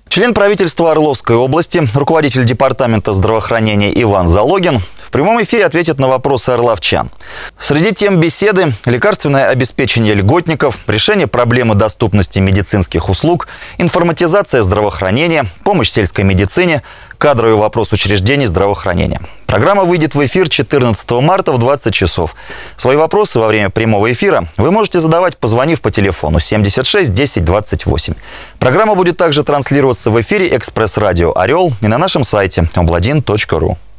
Член правительства Орловской области, руководитель департамента здравоохранения Иван Залогин в прямом эфире ответит на вопросы орловчан. Среди тем беседы – лекарственное обеспечение льготников, решение проблемы доступности медицинских услуг, информатизация здравоохранения, помощь сельской медицине, кадровый вопрос учреждений здравоохранения. Программа выйдет в эфир 14 марта в 20 часов. Свои вопросы во время прямого эфира вы можете задавать, позвонив по телефону 76 10 28. Программа будет также транслироваться в эфире «Экспресс-радио Орел» и на нашем сайте obladin.ru.